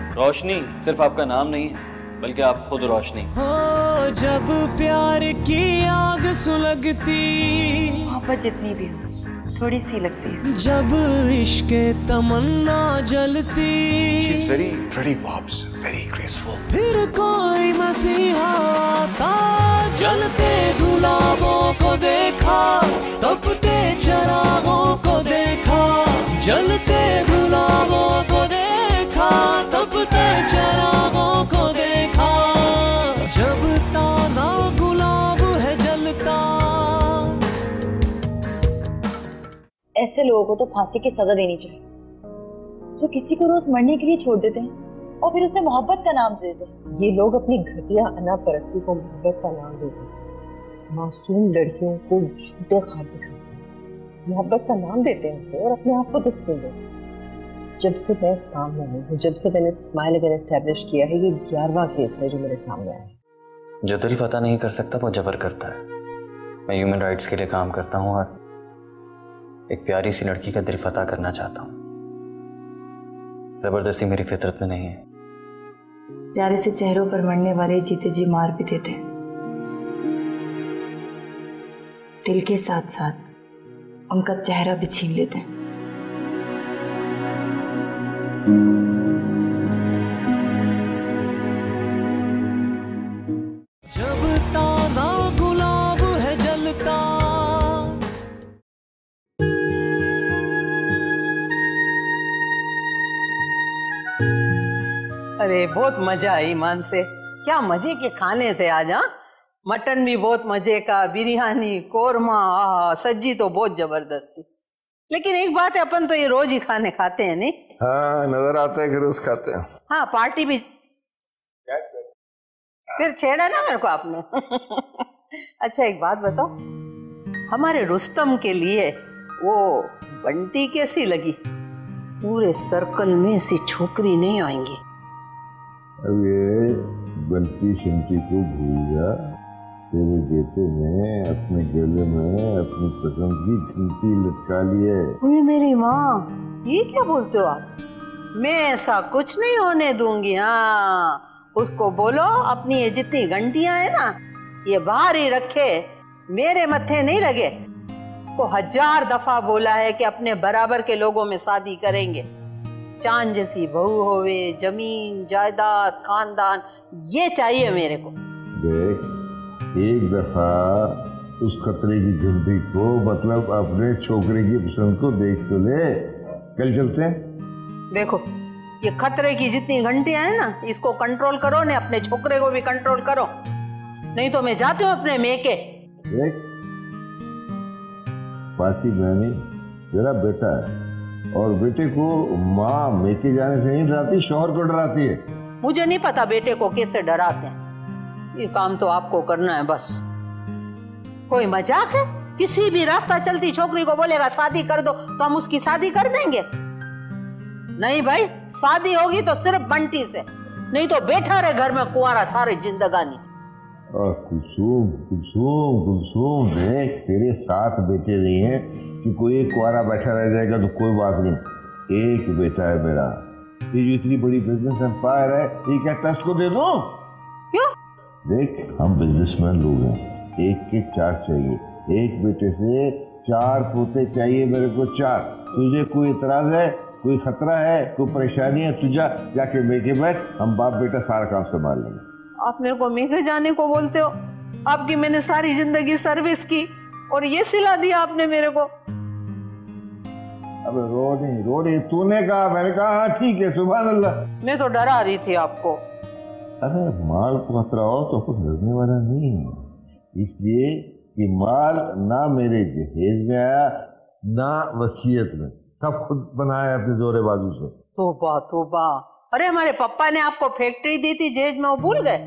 रोशनी सिर्फ आपका नाम नहीं है, बल्कि आप खुद रोशनी। हो जब प्यार की आग सुलगती, मोहब्बत जितनी भी हो थोड़ी सी लगती है। जब इश्क तमन्ना जलती, She's very pretty pops, very graceful. फिर कोई मसीहा आता, जलते गुलाबों को देखा, तपते चरागों को देखा, जलते गुलाबों को देखा, तपते चरागों को देखा, जब ताजा गुलाब है जलता। ऐसे लोगों को तो फांसी की सजा देनी चाहिए, जो किसी को रोज मरने के लिए छोड़ देते हैं और फिर उसे मोहब्बत का नाम देते हैं। ये लोग अपनी घटिया अनापरस्ती को मोहब्बत का नाम देते हैं, मासूम लड़कियों को झूठे ख्वाब दिखाते हैं, मोहब्बत का नाम देते हैं उसे और अपने आप को तस्कीन देते हैं। जब से मैं इस काम में हूँ, जब से मैंने स्माइल अगर एस्टेब्लिश किया है, ये 11वां केस है जो मेरे सामने आया है। जो दिल पता नहीं कर सकता वो जबर करता है। मैं ह्यूमन राइट्स के लिए काम करता हूँ और एक प्यारी सी लड़की का दिल फतह करना चाहता हूँ। जबरदस्ती मेरी फितरत में नहीं है। प्यारे से चेहरों पर मरने वाले जीते जी मार भी देते हैं, दिल के साथ साथ उनका चेहरा भी छीन लेते हैं। जब ताजा गुलाब है जलता। अरे बहुत मजा आई ईमान से, क्या मजे के खाने थे आज। हाँ, मटन भी बहुत मजे का, बिरयानी, कोरमा, सब्जी तो बहुत जबरदस्त थी। लेकिन एक बात है, अपन तो ये रोज ही खाने खाते हैं नहीं? हाँ, नजर आता है कि रोज खाते हैं। हाँ, पार्टी भी फिर छेड़ा ना मेरे को आपने। अच्छा एक बात बताओ, हमारे रुस्तम के लिए वो बंटी कैसी लगी? पूरे सर्कल में ऐसी छोकरी नहीं आएंगी। अब ये बंटी शंटी को भूल जा, तेरे बेटे ने अपने गले में अपनी पसंद की घंटी लटका ली है। ओए मेरी माँ, ये क्या बोलते हो आप? मैं ऐसा कुछ नहीं होने दूंगी। हाँ, उसको बोलो अपनी ये जितनी घंटियां है ना, ये बाहर ही रखे, मेरे मत्थे नहीं लगे। उसको 1000 दफा बोला है कि अपने बराबर के लोगों में शादी करेंगे, चांद जैसी बहू होवे, जमीन जायदाद खानदान, ये चाहिए मेरे को। देख, एक दफा उस खतरे की घंटी को, मतलब अपने छोकरे की पसंद को देख तो ले। कल चलते हैं। देखो, ये खतरे की जितनी घंटियां हैं ना, इसको कंट्रोल करो ने, अपने छोकरे को भी कंट्रोल करो, नहीं तो मैं जाती हूँ अपने मेके। देख, पार्टी बहनी तेरा बेटा है, और बेटे को माँ मेके जाने से नहीं डराती, शौहर को डराती है। मुझे नहीं पता बेटे को कैसे डराते हैं, ये काम तो आपको करना है बस। कोई मजाक है? किसी भी रास्ता चलती छोकरी को बोलेगा शादी कर दो तो हम उसकी शादी कर देंगे? नहीं भाई, शादी होगी तो सिर्फ बंटी से, नहीं तो बैठा रहे घर में कुंवारा सारी जिंदगानी। कुलसूम कुलसूम कुलसूम, देख तेरे 7 बेटे नहीं है कि कोई एक कुंवारा बैठा रह जाएगा तो कोई बात नहीं। एक बेटा है मेरा, ये जो इतनी बड़ी बिजनेस एम्पायर है, ये क्या ट्रस्ट को दे दो? क्यों? देख, हम बिजनेसमैन लोग हैं, एक के 4 चाहिए, एक बेटे से 4 पोते चाहिए मेरे को, 4। तुझे कोई इतराज है, कोई खतरा है, कोई परेशानी है? तुझा जाके मेके बैठ, हम बाप बेटा सारा काम संभाल लेंगे। आप मेरे को मेके जाने को बोलते हो? आपकी मैंने सारी जिंदगी सर्विस की और ये सिला दिया आपने मेरे को। अब रो नहीं, तूने कहा, मैंने कहा हाँ ठीक है, सुभान अल्लाह। मैं तो डरा रही थी आपको। अरे माल को खतरा हो तो कुछ डरने वाला नहीं है, इसलिए कि माल ना मेरे जहेज में आया ना वसीयत में, सब खुद बनाया अपने जोरे बाजू से। तौबा तौबा, अरे हमारे पापा ने आपको फैक्ट्री दी थी जहेज में, वो भूल गए?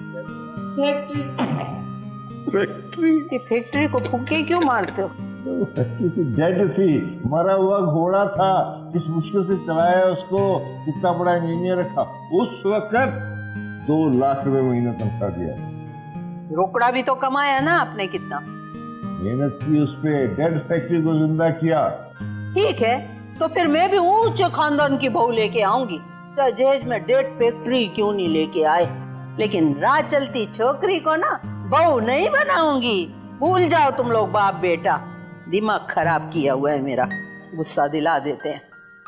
फैक्ट्री को फूके क्यों मारते हो? डेड थी, मरा हुआ घोड़ा था, किस मुश्किल से चलाया उसको, कितना बड़ा इंजीनियर रखा, उस वक्त 2 लाख रुपए महीना तनख्वाह दिया। रोकड़ा भी तो कमाया ना आपने, कितना मेहनत की उस पे, डेड फैक्ट्री को जिंदा किया। ठीक है, तो फिर मैं भी ऊंचे खानदान की बहू लेके आऊंगी, जहेज में डेट फैक्ट्री क्यों नहीं लेके आए, लेकिन राह चलती छोकरी को ना बहू नहीं बनाऊंगी। भूल जाओ तुम लोग बाप बेटा, दिमाग खराब किया हुआ है मेरा, गुस्सा दिला देते हैं।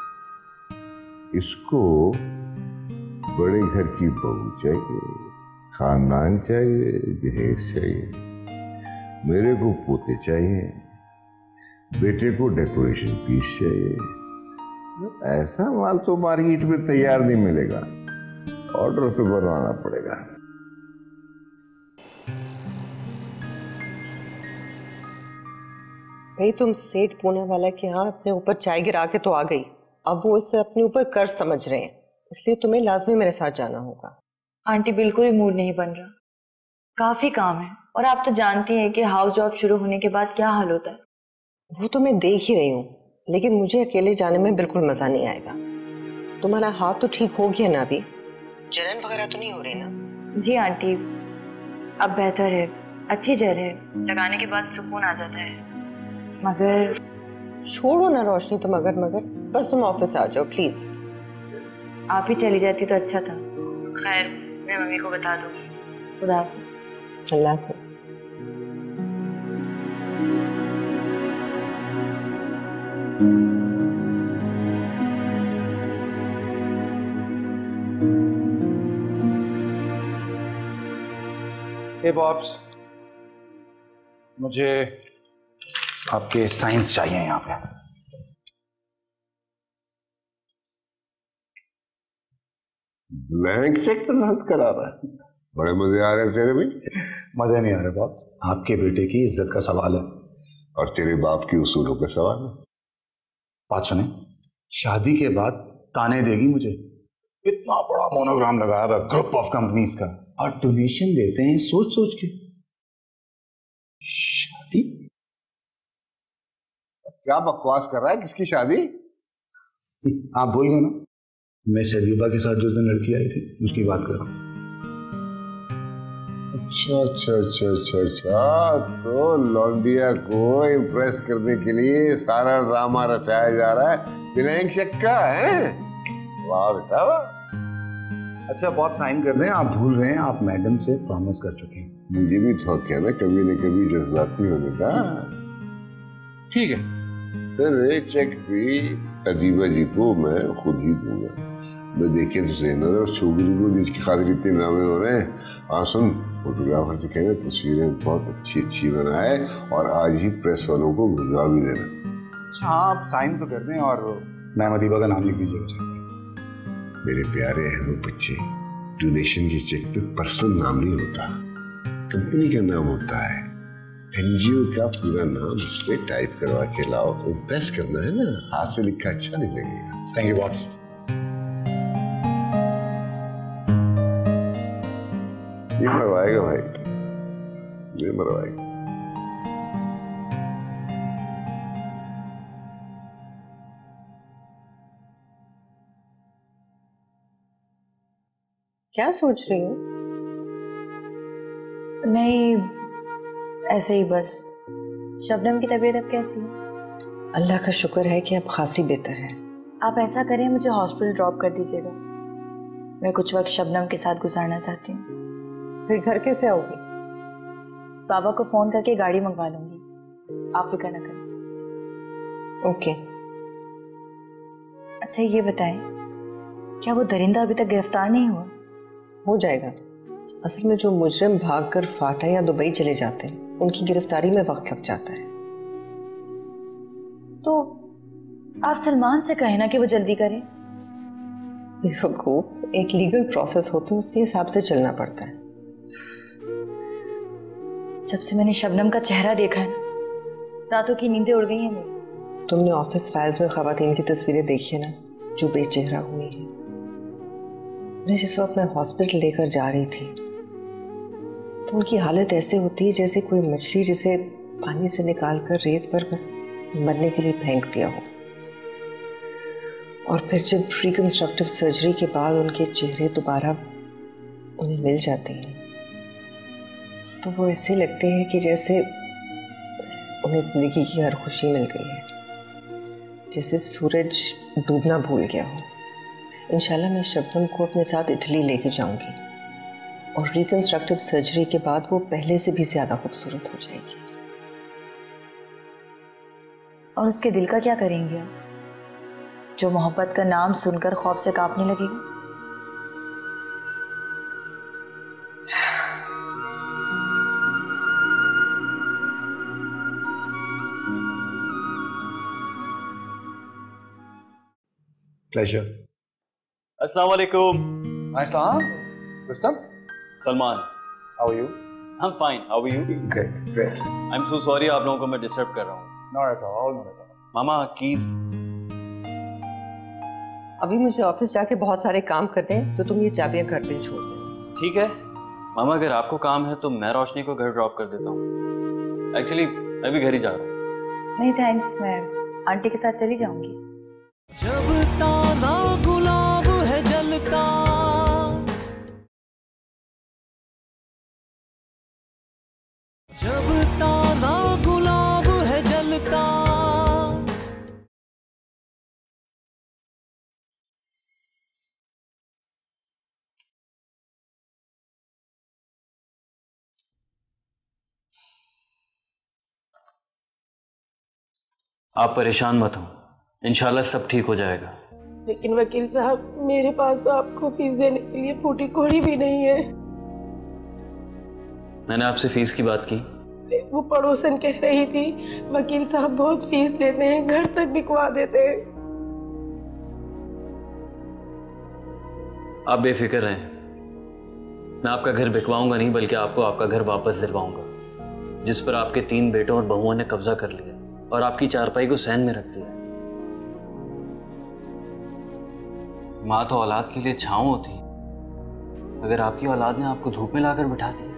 इसको बड़े घर की बहू चाहिए, खानदान चाहिए, जहेज चाहिए। मेरे को पोते चाहिए, बेटे को डेकोरेशन पीस चाहिए। ऐसा माल तो मार्केट में तैयार नहीं मिलेगा, ऑर्डर पे बनवाना पड़ेगा। भाई तुम सेठ पुणे वाला के यहाँ अपने ऊपर चाय गिरा के तो आ गई, अब वो इसे अपने ऊपर कर्ज समझ रहे हैं, इसलिए तुम्हें लाजमी मेरे साथ जाना होगा। आंटी बिल्कुल भी मूड नहीं बन रहा, काफी काम है और आप तो जानती हैं कि हाउस जॉब शुरू होने के बाद क्या हाल होता है। वो तो मैं देख ही रही हूँ, लेकिन मुझे अकेले जाने में बिल्कुल मजा नहीं आएगा। तुम्हारा हाथ तो ठीक हो गया ना अभी? जलन वगैरह तो नहीं हो रही ना? जी आंटी, अब बेहतर है, अच्छी जहर है, लगाने के बाद सुकून आ जाता है। मगर छोड़ो ना रोशनी तुम मगर बस तुम ऑफिस आ जाओ प्लीज। आप ही चली जाती तो अच्छा था। खैर मैं मम्मी को बता दूंगी। खुदा हाफिज। अल्लाह हाफिज। हे बॉब्स, मुझे आपके साइंस चाहिए यहाँ पे। ब्लैंक चेक पसंद करा रहा है, बड़े मजे आ रहे हैं तेरे भी। मजे नहीं आ रहे बॉब्स, आपके बेटे की इज्जत का सवाल है और तेरे बाप की उसूलों का सवाल है। बात सुने, शादी के बाद ताने देगी मुझे। इतना बड़ा मोनोग्राम लगाया हुआ ग्रुप ऑफ कंपनीज का, और डोनेशन देते हैं सोच सोच के। शादी? क्या बकवास कर रहा है? किसकी शादी? आप भूल गए ना, मैं ज़ेबा के साथ जो दिन लड़की आई थी उसकी बात कर रहा हूँ। अच्छा, तो लौंडिया को इम्प्रेस करने के लिए सारा ड्रामा रचाया जा रहा है ब्लैंक चेक का, है? वाह बेटा वाह। अच्छा अब आप साइन कर दें, आप भूल रहे हैं, आप मैडम से प्रॉमिस कर चुके हैं। मुझे भी थोड़ा क्या ना कभी न कभी जज्बाती होने का। ठीक है, फिर एक चेक भी अदीबा जी को मैं खुद ही दूंगा। मैं देखे तो सही नजर उस छोकरी को जिसकी खातिर इतने नामे हो रहे हैं। हाँ सुन, फोटोग्राफर से कहना तस्वीरें बहुत अच्छी बनाए और आज ही प्रेस वालों को भिजवा भी देना। अच्छा आप साइन तो कर दें और मैम अदीबा का नाम लिख दीजिएगा। मेरे प्यारे अहमद बच्चे, डोनेशन के चेक पे पर्सन नाम नहीं होता, कंपनी का नाम होता है। एनजीओ का पूरा नाम इस पे टाइप करवा के लाओ, इम्प्रेस करना है ना, हाथ से लिखा अच्छा नहीं लगेगा। Thank you boss. ये मरवाएगा भाई, ये मरवाएगा। क्या सोच रही हो? नहीं ऐसे ही बस। शबनम की तबीयत अब कैसी है? अल्लाह का शुक्र है कि अब खासी बेहतर है। आप ऐसा करें, मुझे हॉस्पिटल ड्रॉप कर दीजिएगा, मैं कुछ वक्त शबनम के साथ गुजारना चाहती हूँ। फिर घर कैसे आओगी? बाबा को फोन करके गाड़ी मंगवा लूंगी, आप फिक्र न करें। ओके। अच्छा ये बताएं, क्या वो दरिंदा अभी तक गिरफ्तार नहीं हुआ? हो जाएगा। असल में जो मुजरिम भागकर फाटा या दुबई चले जाते हैं उनकी गिरफ्तारी में वक्त लग जाता है। तो आप सलमान से कहें ना कि वो जल्दी करें। बेवकूफ, एक लीगल प्रोसेस होता है, उसके हिसाब से चलना पड़ता है। जब से मैंने शबनम का चेहरा देखा है, रातों की नींदें उड़ गई हैं मेरी। तुमने ऑफिस फाइल्स में खवातीन की तस्वीरें देखी है ना, जो बेचेहरा हुई है। जिस वक्त मैं हॉस्पिटल लेकर जा रही थी तो उनकी हालत ऐसे होती है जैसे कोई मछली जिसे पानी से निकालकर रेत पर बस मरने के लिए फेंक दिया हो। और फिर जब रिकंस्ट्रक्टिव सर्जरी के बाद उनके चेहरे दोबारा उन्हें मिल जाते हैं तो वो ऐसे लगते हैं कि जैसे उन्हें जिंदगी की हर खुशी मिल गई है, जैसे सूरज डूबना भूल गया हो। इंशाल्लाह मैं शबनम को अपने साथ इटली लेके जाऊंगी और रिकंस्ट्रक्टिव सर्जरी के बाद वो पहले से भी ज्यादा खूबसूरत हो जाएगी। और उसके दिल का क्या करेंगे आप, जो मोहब्बत का नाम सुनकर खौफ से कांपने लगेगा? प्लेजर। अस्सलाम वालेकुम। अस्सलाम। Rustam. Salman. How are you? I am fine, how are you? Great great. I am so sorry आप लोगों को मैं डिस्टर्ब कर रहा हूँ। Not at all, not at all. मामा कीज। अभी मुझे ऑफिस जाके बहुत सारे काम करने हैं, तो तुम ये चाबियां घर पे छोड़ देना। ठीक है मामा, अगर आपको काम है तो मैं रोशनी को घर ड्रॉप कर देता हूँ। एक्चुअली मैं भी घर ही जा रहा हूँ। नहीं थैंक्स, मैं आंटी के साथ चली जाऊंगी। जब ताजा गुलाब है जलता, जब ताजा गुलाब है जलता, आप परेशान मत हो, इंशाल्लाह सब ठीक हो जाएगा। लेकिन वकील साहब, मेरे पास तो आपको फीस देने के लिए फूटी कौड़ी भी नहीं है। मैंने आपसे फीस की बात की? वो पड़ोसन कह रही थी वकील साहब बहुत फीस लेते हैं, घर तक बिकवा देते हैं। आप बेफिक्र रहें, मैं आपका घर बिकवाऊंगा नहीं बल्कि आपको आपका घर वापस दिलवाऊंगा, जिस पर आपके 3 बेटों और बहुओं ने कब्जा कर लिया और आपकी चारपाई को सहन में रख दिया। माँ तो औलाद के लिए छांव होती है, अगर आपकी औलाद ने आपको धूप में लाकर बिठा दिया।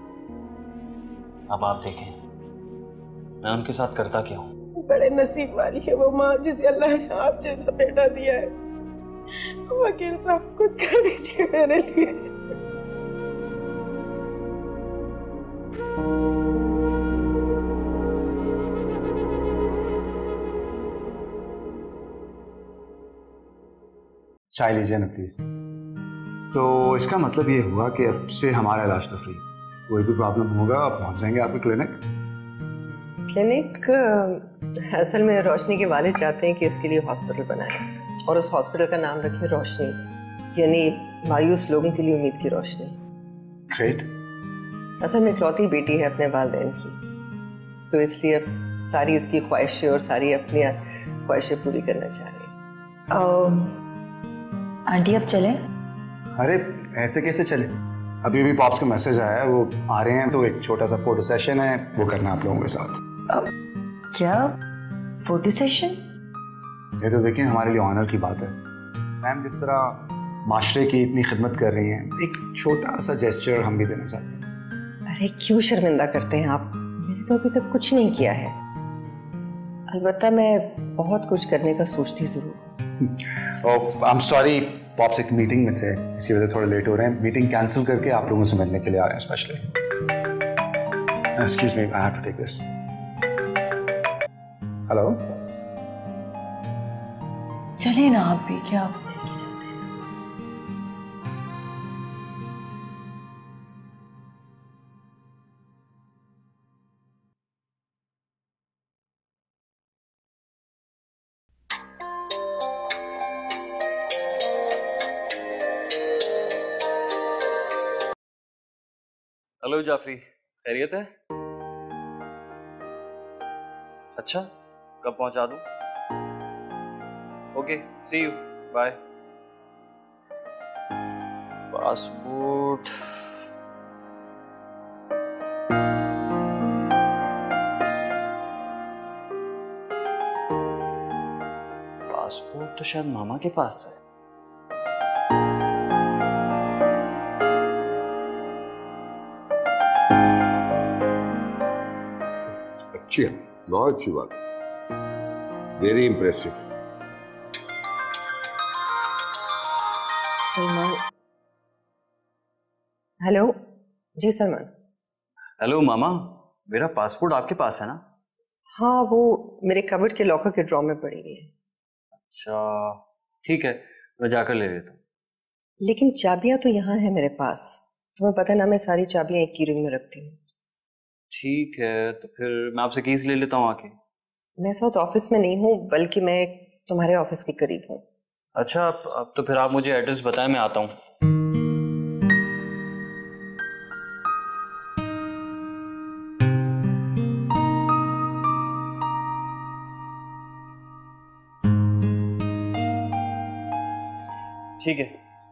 अब आप देखें मैं उनके साथ करता क्या हूँ। बड़े नसीब वाली है वो माँ जिसे अल्लाह ने आप जैसा बेटा दिया है। वकील साहब कुछ कर दीजिए मेरे लिए। चाय लीजिए ना प्लीज। तो इसका मतलब ये हुआ कि अब से हमारा इलाज तो फ्री, कोई भी प्रॉब्लम होगा आप पहुंच जाएंगे आपके क्लिनिक। असल में रोशनी के वालिद चाहते हैं कि इसके लिए हॉस्पिटल बनाए और उस हॉस्पिटल का नाम रखे रोशनी, यानी मायूस लोगों के लिए उम्मीद की रोशनी। ग्रेट। असल में इकलौती बेटी है अपने वालिदैन की, तो इसलिए अब सारी इसकी ख्वाहिशें और सारी अपनी ख्वाहिशें पूरी करना चाह रही है। आंटी अब चलें? अरे ऐसे कैसे चले, अभी भी पॉप्स का मैसेज आया है, वो आ रहे हैं, तो एक छोटा सा फोटो सेशन है, वो करना आप लोगों के साथ। क्या फोटो सेशन? ये तो देखिए हमारे लिए ऑनर की बात है। मैम जिस तरह माशरे की इतनी खिदमत कर रही हैं, एक छोटा सा जेस्चर हम भी देना चाहते हैं। अरे क्यों शर्मिंदा करते हैं आप, मैंने तो अभी तक कुछ नहीं किया है। अलबत्ता मैं बहुत कुछ करने का सोचती जरूर हूँ। आई एम सॉरी, पॉप्स एक मीटिंग में थे, इसकी वजह से थोड़े लेट हो रहे हैं। मीटिंग कैंसिल करके आप लोगों से मिलने के लिए आ रहे हैं specially. Excuse me, I have to take this. Hello. चलिए ना आप भी, क्या हेलो जाफरी, खैरियत है? अच्छा, कब पहुंचा दूं? Okay, see you, bye. Passport, passport तो शायद मामा के पास है। अच्छी है, बहुत अच्छी बात, very impressive. Salman. Hello ji Salman. Hello मामा, मेरा पासपोर्ट आपके पास है ना? हाँ, वो मेरे कबर्ड के लॉकर के ड्रॉर में पड़ी हुई है। अच्छा ठीक है, मैं जाकर ले लेता हूँ। लेकिन चाबियां तो यहाँ है मेरे पास, तुम्हें पता ना, मैं सारी चाबियां एक की रिंग में रखती हूँ। ठीक है, तो फिर मैं आपसे कीज ले लेता हूँ आके। मैं इस वक्त ऑफिस में नहीं हूँ, बल्कि मैं तुम्हारे ऑफिस के करीब हूँ। अच्छा, अब तो फिर आप मुझे एड्रेस बताएं, मैं आता हूँ। ठीक है।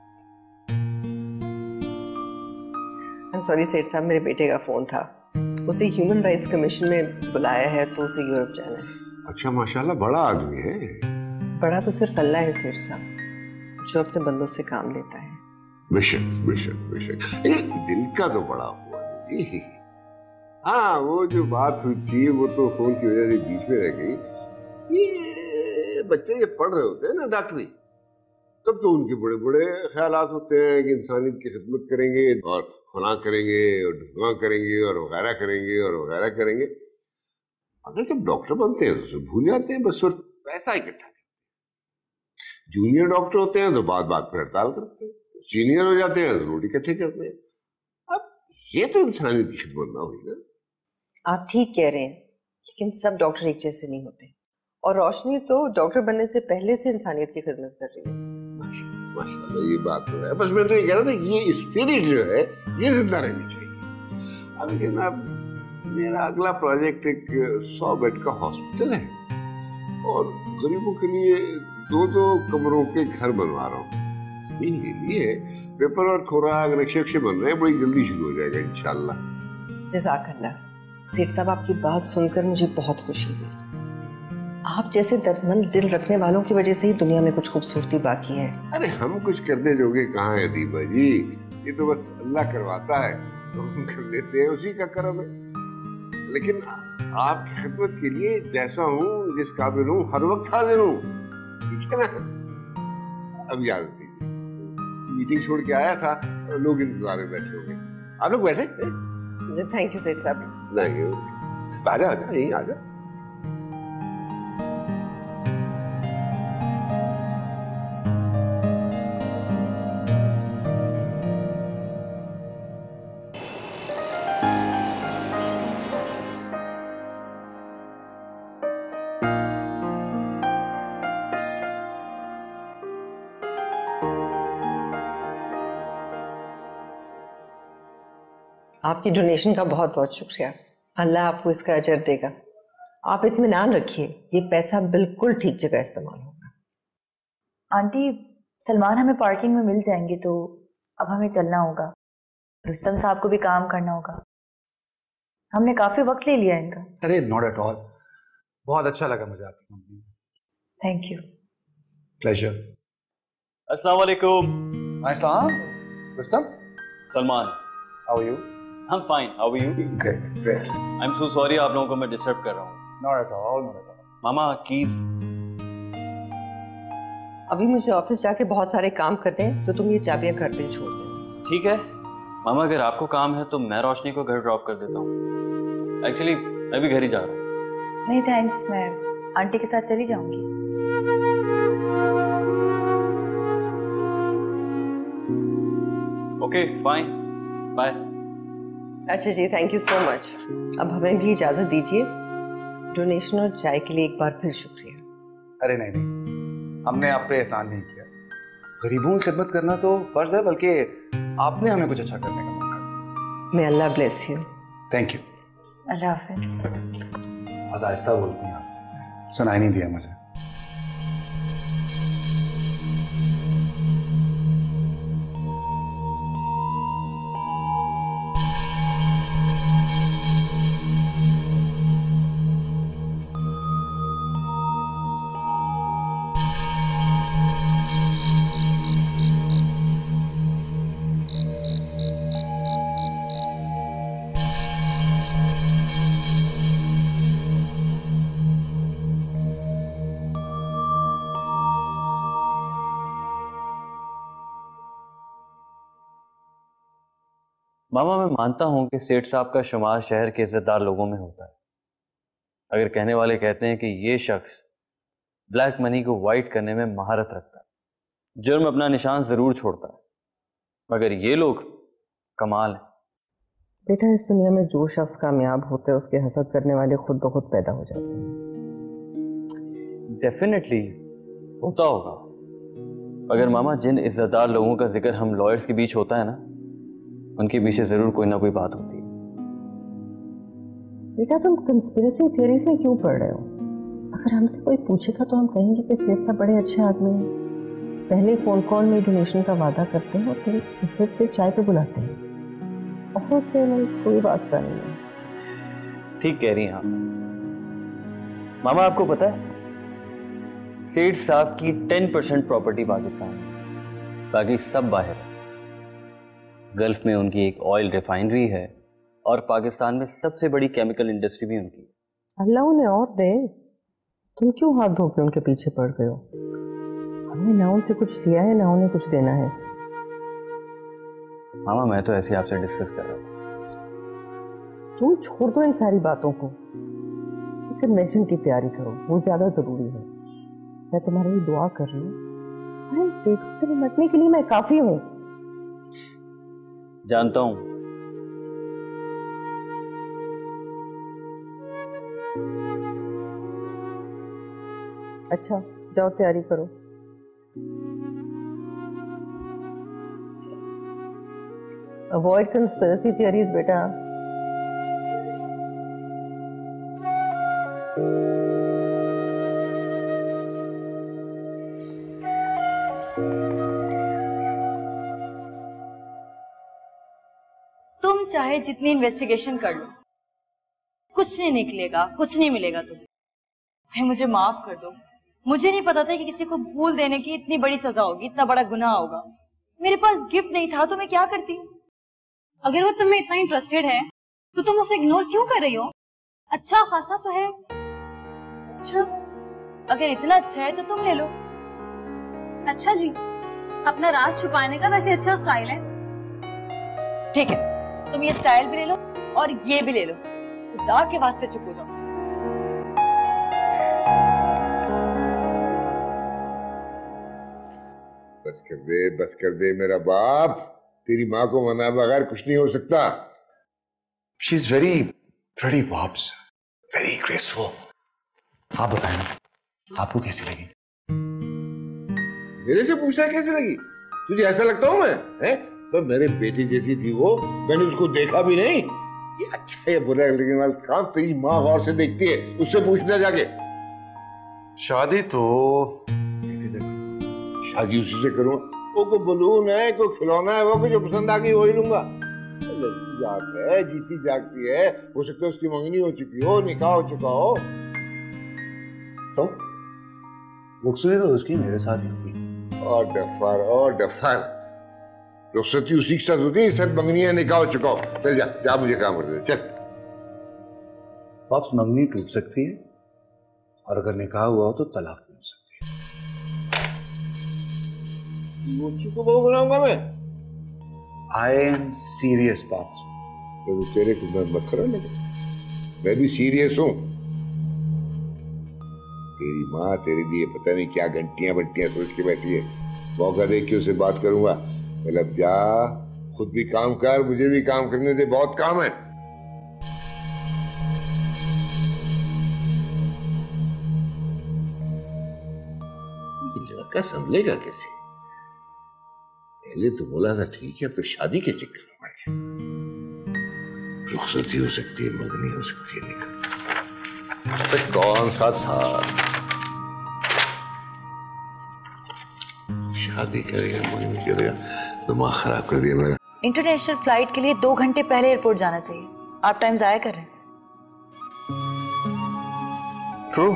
I'm sorry सेठ साहब, मेरे बेटे का फोन था, उसे ह्यूमन राइट्स कमीशन में बुलाया है तो उसे यूरोप जाना है। अच्छा, माशाल्लाह बड़ा आदमी है। बड़ा तो सिर्फ अल्लाह है सेठ साहब, जो अपने बंदों से काम लेता है। बेशक बेशक बेशक, दिल का तो बड़ा हुआ जी। हाँ, वो जो बात हुई थी वो तो फोन की वजह से बीच में रह गई। ये बच्चे ये पढ़ रहे होते हैं ना डॉक्टरी, तब तो उनके बड़े बड़े ख्यालात होते हैं कि इंसानियत की खिदमत करेंगे और फलां करेंगे और ढुकवां करेंगे और वगैरह करेंगे और वगैरह करेंगे। अगर जब डॉक्टर बनते हैं तो भूल जाते हैं, बस सिर्फ पैसा इकट्ठा करते हैं। जूनियर डॉक्टर होते हैं तो बात बात पर हड़ताल करते हैं, सीनियर हो जाते हैं तो रोटी इकट्ठे करते हैं। अब ये तो इंसानियत की खिदमत ना हुई ना। आप ठीक कह रहे हैं, लेकिन सब डॉक्टर एक जैसे नहीं होते, और रोशनी तो डॉक्टर बनने से पहले से इंसानियत की खिदमत कर रही है। माशाल्लाह, ये बात तो है। बस मैं तो ये कह रहा था, ये स्पिरिट जो है ये जिंदा रहनी चाहिए। अब जनाब, मेरा अगला प्रोजेक्ट एक 100 बेड का हॉस्पिटल है और गरीबों के लिए 2-2 कमरों के घर बनवा रहा हूँ। ये पेपर और खुराक नक्शे बन रहे हैं, बड़ी जल्दी शुरू हो जाएगा इंशाल्लाह। जज़ाकल्लाह सेठ साहब, आपकी बात सुनकर मुझे बहुत खुशी हुई। आप जैसे दर्दमंद दिल रखने वालों की वजह से ही दुनिया में कुछ खूबसूरती बाकी है। अरे हम कुछ करने जोगे कहाँ है दीपा जी, ये तो बस अल्लाह करवाता है तो हम कर लेते हैं, उसी का करम है। लेकिन आपकी खिदमत के लिए जैसा हूँ, जिस काबिल हूँ, हर वक्त हाजिर हूँ, ठीक है ना। अब याद दीजिए, मीटिंग छोड़ के आया था, लोग इंतजार में बैठे होंगे। आप लोग बैठे? थैंक यू सेठ साहब। नहीं, आजा आजा, यहीं आजा। आपकी डोनेशन का बहुत बहुत शुक्रिया, अल्लाह आपको इसका अजर देगा। आप इत्मीनान रखिए, ये पैसा बिल्कुल ठीक जगह इस्तेमाल होगा। आंटी, सलमान हमें पार्किंग में मिल जाएंगे, तो अब हमें चलना होगा। रुस्तम साहब को भी काम करना होगा, हमने काफी वक्त ले लिया इनका। अरे नॉट एट ऑल, बहुत अच्छा लगा मुझे आपकी कंपनी में। Thank you. प्लेजर। अस्सलाम वालेकुम। अस्सलाम। Rustam. Salman. How are you? I am fine, how are you? Great great. I am so sorry, आप लोगों को मैं डिस्टर्ब कर रहा हूँ। Not at all, not at all. मामा कीज। अभी मुझे ऑफिस जाके बहुत सारे काम करने हैं, तो तुम ये चाबियां घर पे छोड़ देना। ठीक है मामा, अगर आपको काम है तो मैं रोशनी को घर ड्रॉप कर देता हूँ। एक्चुअली मैं भी घर ही जा रहा हूँ। नहीं थैंक्स, मैं आंटी के साथ चली जाऊंगी। Okay fine, bye. अच्छा जी, थैंक यू सो मच। अब हमें भी इजाजत दीजिए। डोनेशन और चाय के लिए एक बार फिर शुक्रिया। अरे नहीं नहीं, हमने आप पे एहसान नहीं किया। गरीबों की खिदमत करना तो फर्ज है, बल्कि आपने हमें कुछ अच्छा करने का मौका। मैं Allah bless you. Thank you. अल्लाह हाफिज। बहुत आहिस्ता बोलती हैं आप, सुनाई नहीं दिया मुझे। मामा, मैं मानता हूं कि सेठ साहब का शुमार शहर के इज्जतदार लोगों में होता है। अगर कहने वाले कहते हैं कि ये शख्स ब्लैक मनी को वाइट करने में महारत रखता है, जुर्म अपना निशान जरूर छोड़ता है, मगर ये लोग कमाल है। बेटा, इस दुनिया में जो शख्स कामयाब होता है उसके हसद करने वाले खुद ब खुद पैदा हो जाते हैं। डेफिनेटली होता होगा, अगर मामा जिन इज्जतदार लोगों का जिक्र हम लॉयर्स के बीच होता है ना, उनके पीछे जरूर कोई ना कोई बात होती है। बेटा, तुम कंस्पिरेसी थ्योरीज में क्यों पढ़ रहे हो? अगर हमसे कोई पूछेगा तो हम कहेंगे कि सेठ साहब बड़े अच्छे आदमी हैं, पहले फोन कॉल में डोनेशन का वादा करते हैं और फिर इज्जत से चाय पे बुलाते हैं, और उससे हमें कोई वास्ता नहीं है। ठीक कह रही हैं आप। मामा, आपको पता है सेठ साहब की 10% प्रॉपर्टी पाकिस्तान में, बाकी सब बाहर है। गल्फ में उनकी एक ऑयल रिफाइनरी है और पाकिस्तान में सबसे बड़ी केमिकल इंडस्ट्री भी उनकी है। अल्लाह उन्हें और दे, तुम क्यों हाथ धो के उनके पीछे पड़ गए हो? हमने ना उनसे कुछ दिया है ना उन्हें कुछ देना है। मामा, मैं तो ऐसे आपसे डिस्कस कर रहा था। तुम छोड़ दो इन सारी बातों को, कन्वेंशन की तैयारी करो, वो ज्यादा जरूरी है। मैं तुम्हारे लिए दुआ कर रही हूँ, इन सेठों से निपटने के लिए मैं काफी हूँ। जानता हूं। अच्छा, जाओ तैयारी करो। अवॉइड कंस्पिरेसी थियरीज बेटा। तुम चाहे जितनी इन्वेस्टिगेशन कर लो, कुछ नहीं निकलेगा, कुछ नहीं मिलेगा। तुम भाई मुझे माफ कर दो, मुझे नहीं पता था कि किसी को भूल देने की इतनी बड़ी सजा होगी, इतना बड़ा गुनाह होगा। मेरे पास गिफ्ट नहीं था तो मैं क्या करती। अगर वो तुम्हें इतना इंटरेस्टेड है तो तुम उसे इग्नोर क्यों कर रही हो? अच्छा खासा तो है। अच्छा, अगर इतना अच्छा है तो तुम ले लो। अच्छा जी, अपना राज छुपाने का वैसे अच्छा स्टाइल है। ठीक है, तुम ये स्टाइल भी ले लो और ये भी ले लो। खुदा के वास्ते चुप हो जाओ। बस कर दे मेरा बाप, तेरी माँ को मना बगैर कुछ नहीं हो सकता। She is very pretty pops, very graceful. आप बताएं ना, आपको कैसी लगी? मेरे से पूछना कैसे लगी? तुझे ऐसा लगता हूँ मैं है? तो मेरे बेटी जैसी थी वो, मैंने उसको देखा भी नहीं। ये अच्छा है बुरा लगने वाला काम तेरी माँ गौर से देखती है, उससे पूछना जाके। शादी तो इसी से करूँ। शादी उसी से करूँ? वो कोई बलून है, कोई खिलौना है, वो जो पसंद आ गई वही लूंगा। लड़की जाग है, जीती जागती है, हो सकता है उसकी मंगनी हो चुकी हो, निकाह हो चुका हो। तो रुखसती तो उसकी मेरे साथ ही होगी। और डफर रुखसती उसी के साथ होती है, सब मंगनियां निकाह हो चुका हो। चल जा मुझे काम कर दे, चल। पाप्स, मंगनी टूट सकती है और अगर निकाह हुआ हो तो तलाक भी हो सकती है। मुझे को बहू बनाऊंगा मैं? I am serious pops. तो तेरे को मस्करा लगे, मैं भी सीरियस हूँ। तेरी माँ तेरे लिए पता नहीं क्या घंटियां बंटियां सोच के बैठी है। मौका देख के उसे बात करूंगा। मतलब जा, खुद भी काम कर, मुझे भी काम करने दे, बहुत काम है। लड़का संभलेगा कैसे? पहले तो बोला था ठीक है, अब तो शादी के चक्कर में पड़ गया। रुखसती हो सकती है, मंगनी हो सकती है, निकल कौन सा साथ शादी करेगा, मंगनी करेगा, दिमाग खराब कर दिया मेरा। इंटरनेशनल फ्लाइट के लिए 2 घंटे पहले एयरपोर्ट जाना चाहिए। आप टाइम जाया कर रहे हैं। True.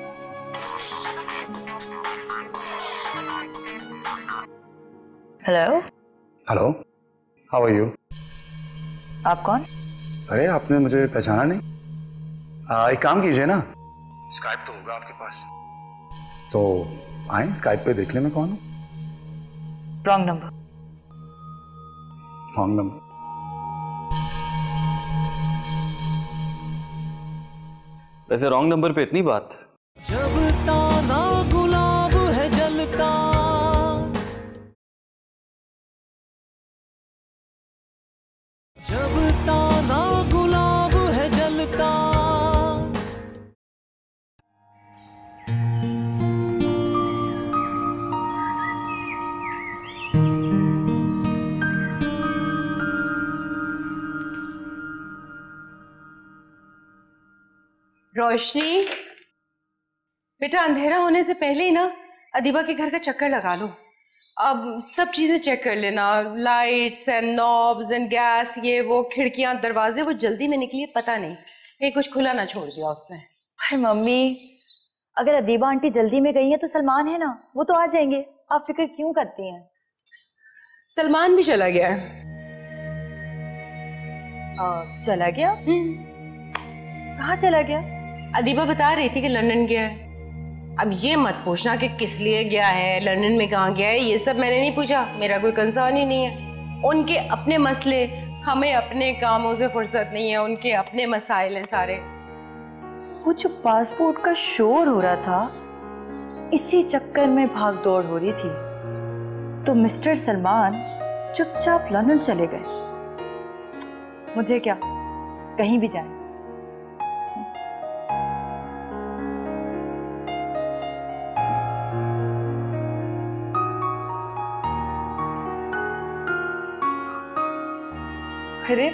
Hello hello, how are you? आप कौन? अरे आपने मुझे पहचाना नहीं? एक काम कीजिए ना, स्काइप तो होगा आपके पास, तो आए स्काइप पे देख ले मैं कौन हूँ। Wrong number. Wrong number? वैसे रॉन्ग नंबर पे इतनी बात? जब ताजा गुलाब है जलता, रोशनी, बेटा अंधेरा होने से पहले ही ना अदीबा के घर का चक्कर लगा लो। अब सब चीजें चेक कर लेना, lights and knobs and gas, ये वो खिड़कियां दरवाजे, वो जल्दी में निकली है, पता नहीं कहीं कुछ खुला ना छोड़ दिया उसने। अरे मम्मी, अगर अदीबा आंटी जल्दी में गई है तो सलमान है ना, वो तो आ जाएंगे, आप फिक्र क्यों करती हैं? सलमान भी चला गया है। चला गया? कहाँ चला गया? अदीबा बता रही थी कि लंदन गया है। अब ये मत पूछना कि किस लिए गया है, लंदन में कहाँ गया है, ये सब मैंने नहीं पूछा, मेरा कोई कंसर्न ही नहीं है। उनके अपने मसले, हमें अपने कामों से फुर्सत नहीं है, उनके अपने मसाइल हैं सारे। वो जो पासपोर्ट का शोर हो रहा था, इसी चक्कर में भाग दौड़ हो रही थी, तो मिस्टर सलमान चुपचाप लंदन चले गए। मुझे क्या, कहीं भी जाए। अरे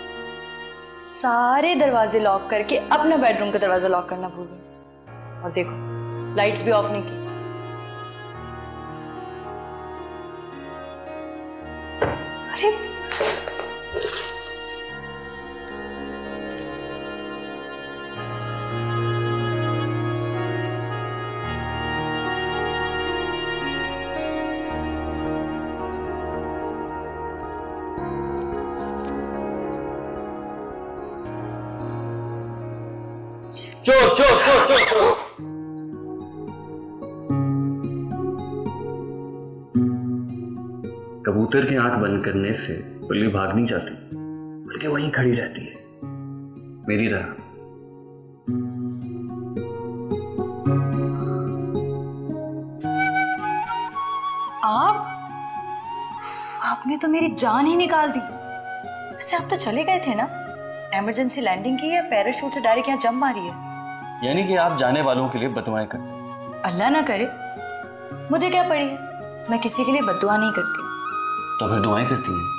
सारे दरवाजे लॉक करके अपना बेडरूम का दरवाजा लॉक करना भूल गई, और देखो लाइट्स भी ऑफ नहीं की। अरे चोर चोर चोर चोर चोर। कबूतर की आंख बंद करने से बिल्ली भाग नहीं जाती, बल्कि वहीं खड़ी रहती है, मेरी तरह। आपने तो मेरी जान ही निकाल दी। वैसे आप तो चले गए थे ना, इमरजेंसी लैंडिंग की है, पैराशूट से डायरेक्ट यहाँ जंप मारी है। यानी कि आप जाने वालों के लिए बददुआएं करते? अल्लाह ना करे, मुझे क्या पड़ी है, मैं किसी के लिए बददुआ नहीं करती। तो फिर दुआएं करती हैं?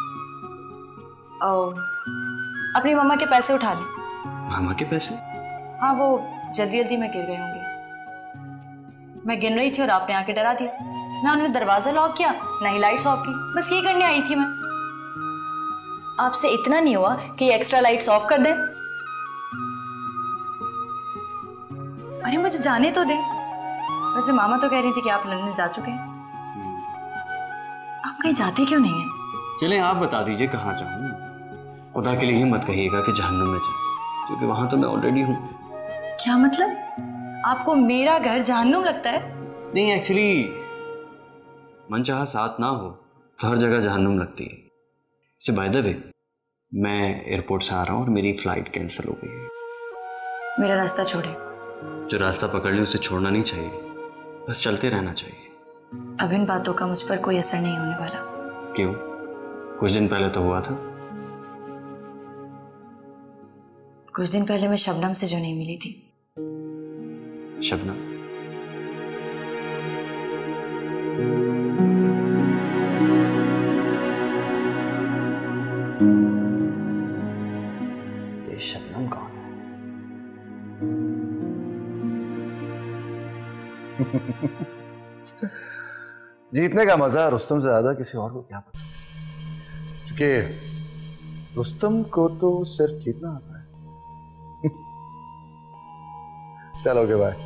अपनी मम्मा के पैसे उठा ली। मामा के पैसे? हाँ, वो जल्दी जल्दी में गिर गए होंगे। मैं गिन रही थी और आपने आके डरा दिया। ना उन्होंने दरवाजा लॉक किया, ना ही लाइट्स ऑफ की, बस ये करने आई थी मैं। आपसे इतना नहीं हुआ कि एक्स्ट्रा लाइट्स ऑफ कर दें? अरे मुझे जाने तो दे। वैसे मामा तो कह रही थी कि आप लंदन जा चुके हैं। आप कहीं जाते क्यों नहीं हैं? चले आप बता दीजिए कहाँ जाऊँ। खुदा के लिए ही मत कहिएगा कि जहन्नुम में जाऊँ, क्योंकि वहां तो मैं ऑलरेडी हूँ। क्या मतलब? आपको मेरा घर जहन्नुम लगता है? नहीं, एक्चुअली मनचाहा साथ ना हो तो हर जगह जहन्नुम लगती है। इसे बाय द वे, मैं एयरपोर्ट से आ रहा हूँ और मेरी फ्लाइट कैंसिल हो गई है। मेरा रास्ता छोड़े। जो रास्ता पकड़ ली उसे छोड़ना नहीं चाहिए, बस चलते रहना चाहिए। अब इन बातों का मुझ पर कोई असर नहीं होने वाला। क्यों? कुछ दिन पहले तो हुआ था। कुछ दिन पहले मैं शबनम से जो नहीं मिली थी। शबनम? ये शबनम कौन है? जीतने का मजा रुस्तम से ज्यादा किसी और को क्या पता, क्योंकि रुस्तम को तो सिर्फ जीतना आता है। चलो ओके बाय।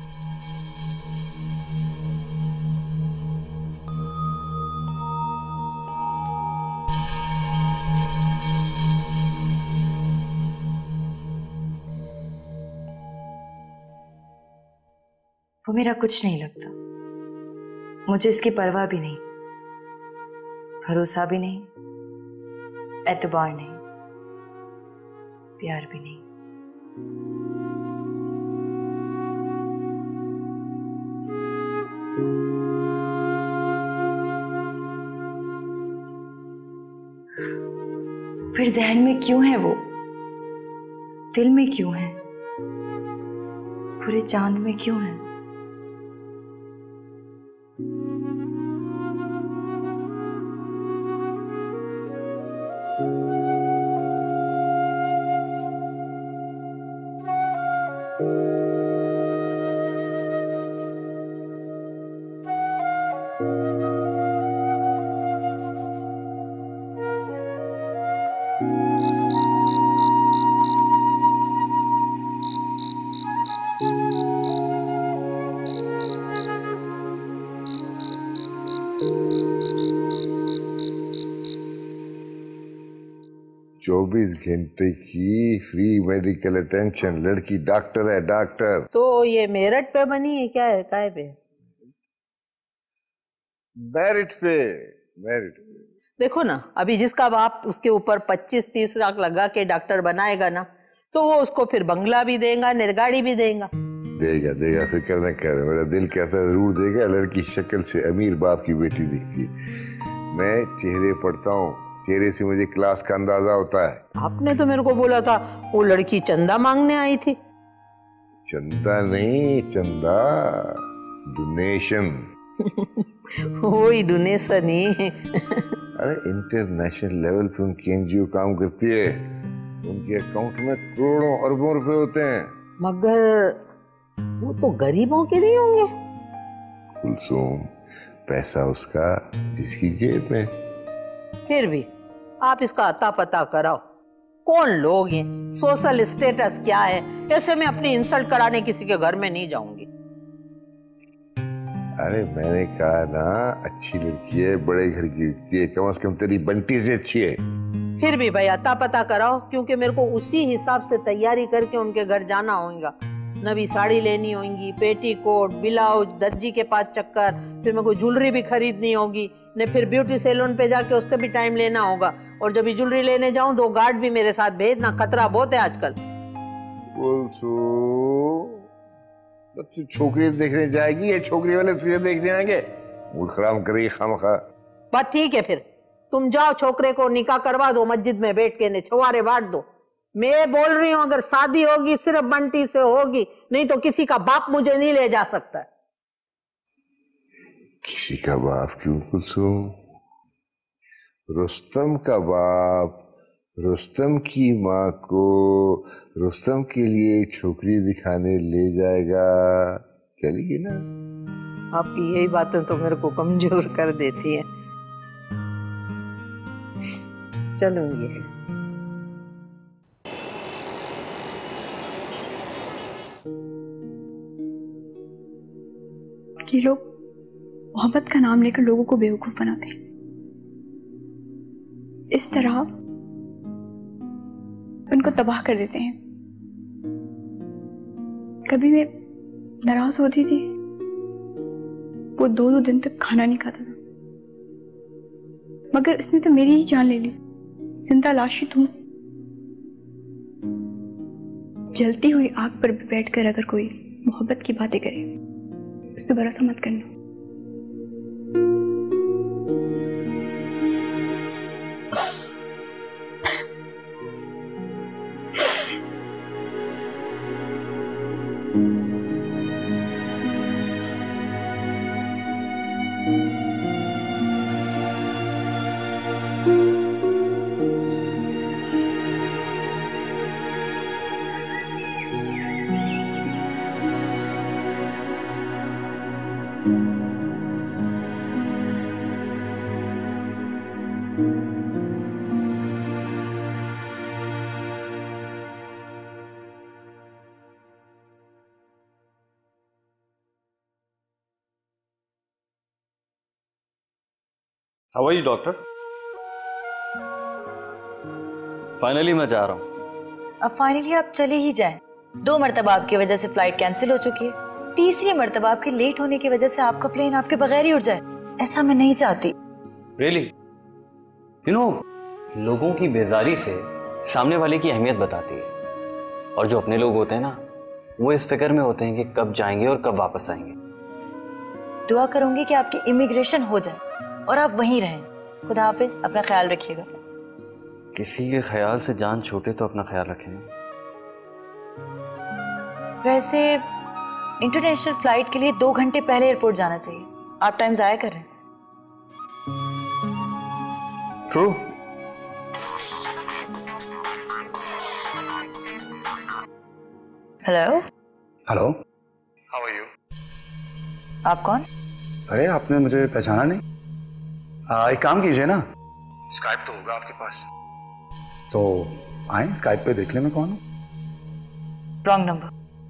वो मेरा कुछ नहीं लगता, मुझे इसकी परवाह भी नहीं, भरोसा भी नहीं, एतबार नहीं, प्यार भी नहीं। फिर जहन में क्यों है वो, दिल में क्यों है, पूरे चांद में क्यों है? चौबीस घंटे की फ्री मेडिकल अटेंशन, लड़की डॉक्टर है, डॉक्टर। तो ये मेरिट पे बनी है क्या है, काय पे? मेरिट पे, मेरिट पे। देखो ना, अभी जिसका बाप उसके ऊपर 25-30 लाख लगा के डॉक्टर बनाएगा ना, तो वो उसको फिर बंगला भी देगा, गाड़ी भी देगा। देगा देगा, फिक्र न कर, मेरा दिल कहता है जरूर देगा। लड़की शक्ल से अमीर बाप की बेटी दिखती है। मैं चेहरे पढ़ता हूँ, चेहरे से मुझे क्लास का अंदाजा होता है। आपने तो मेरे को बोला था वो लड़की चंदा मांगने आई थी। चंदा नहीं, चंदा डोनेशन। वही डोनेशन ही। अरे इंटरनेशनल लेवल पे उनकी एनजीओ काम करती है, उनके अकाउंट में करोड़ों अरबों रुपए होते हैं। मगर वो तो गरीबों के नहीं होंगे। कुलसुम, पैसा उसका जिसकी जेब में। फिर भी आप इसका अता पता कराओ, कौन लोग हैं, सोशल स्टेटस क्या है। ऐसे मैं अपनी इंसल्ट कराने किसी के घर में नहीं जाऊंगी। अरे मैंने कहा ना, अच्छी लड़की है, बड़े घर की लड़की है, कम से कम तेरी बंटी से अच्छी है। फिर भी भाई अता पता कराओ, क्योंकि मेरे को उसी हिसाब से तैयारी करके उनके घर जाना होगा। नवी साड़ी लेनी होगी, पेटीकोट, ब्लाउज, दर्जी के पास चक्कर, फिर मेरे को ज्वेलरी भी खरीदनी होगी, ने फिर ब्यूटी सैलून पे जाके उसका भी टाइम लेना होगा। और जब ज्वेलरी लेने जाऊं 2 गार्ड भी मेरे साथ भेजना, खतरा बहुत है आजकल। तू छोकरी देखने जाएगी या छोकरी वाले तुझे देखने आएंगे? मूड खराब करेगी खामखा। बात ठीक है, फिर तुम जाओ छोकरे को निकाह करवा दो, मस्जिद में बैठ के छुआरे बांट दो। मैं बोल रही हूँ अगर शादी होगी सिर्फ बंटी से होगी, नहीं तो किसी का बाप मुझे नहीं ले जा सकता। किसी का बाप क्यों कुलसुम? रुस्तम का बाप रुस्तम की माँ को रुस्तम के लिए छोकरी दिखाने ले जाएगा। चलेगी ना? आपकी यही बातें तो मेरे को कमजोर कर देती है। चलूंगी। ये लोग मोहब्बत का नाम लेकर लोगों को बेवकूफ बनाते हैं। इस तरह उनको तबाह कर देते हैं। कभी मैं नाराज होती थी, वो 2-2 दिन तक खाना नहीं खाता था, मगर इसने तो मेरी ही जान ले ली। जिंदा लाश ही तू। जलती हुई आग पर बैठकर अगर कोई मोहब्बत की बातें करे, उस पर भरोसा मत करना। How are you, doctor? Finally मैं जा रहा हूँ। अब फाइनली आप चले ही जाएं। 2 मर्तबा आपकी वजह से फ्लाइट कैंसिल हो चुकी है, तीसरी मर्तबा आपके लेट होने की वजह से आपका प्लेन आपके बगैर ही उड़ जाए। ऐसा मैं नहीं चाहती। Really? You know, लोगों की बेजारी से सामने वाले की अहमियत बताती है, और जो अपने लोग होते हैं ना, वो इस फिक्र में होते हैं कि कब जाएंगे और कब वापस आएंगे। दुआ करूंगी कि आपकी इमिग्रेशन हो जाए और आप वहीं रहें। खुदा हाफिज, अपना ख्याल रखिएगा। किसी के ख्याल से जान छूटे तो अपना ख्याल रखें। वैसे इंटरनेशनल फ्लाइट के लिए 2 घंटे पहले एयरपोर्ट जाना चाहिए। आप टाइम जाया कर रहे हैं। True. Hello. Hello, how are you? आप कौन? अरे आपने मुझे पहचाना नहीं? एक काम कीजिए ना, स्काइप तो होगा आपके पास, तो आए स्काइप पे देख ले मैं कौन हूँ। Wrong number.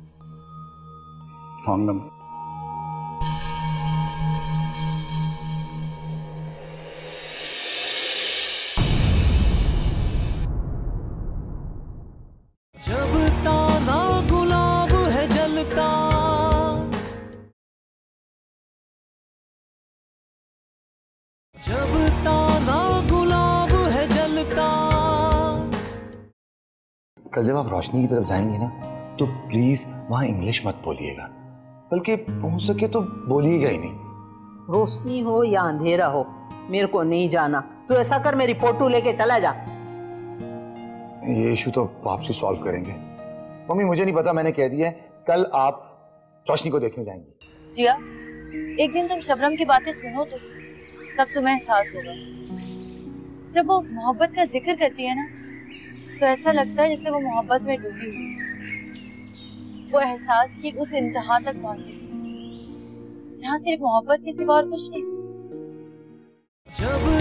Wrong number? जब ताजा गुलाब है जलता, जब ताजा गुलाब है जलता। कल जब आप रोशनी की तरफ जाएंगे ना, तो प्लीज वहां इंग्लिश मत बोलिएगा, बल्कि हो सके तो बोलिएगा ही नहीं। रोशनी हो या अंधेरा हो, मेरे को नहीं जाना। तू ऐसा कर, मेरी फोटो लेके चला जा। ये इशू तो आपसे सॉल्व करेंगे। मम्मी मुझे नहीं पता, मैंने कह दिया है कल आप रोशनी को देखने जाएंगे। जिया, एक दिन तुम शबनम की बातें सुनो तो तब तुम्हें एहसास होगा। जब वो मोहब्बत का जिक्र करती है ना, तो ऐसा लगता है जैसे वो मोहब्बत में डूबी हुई है। वो एहसास की उस इंतहा तक पहुंची जहां सिर्फ मोहब्बत के सिवा और कुछ नहीं। जब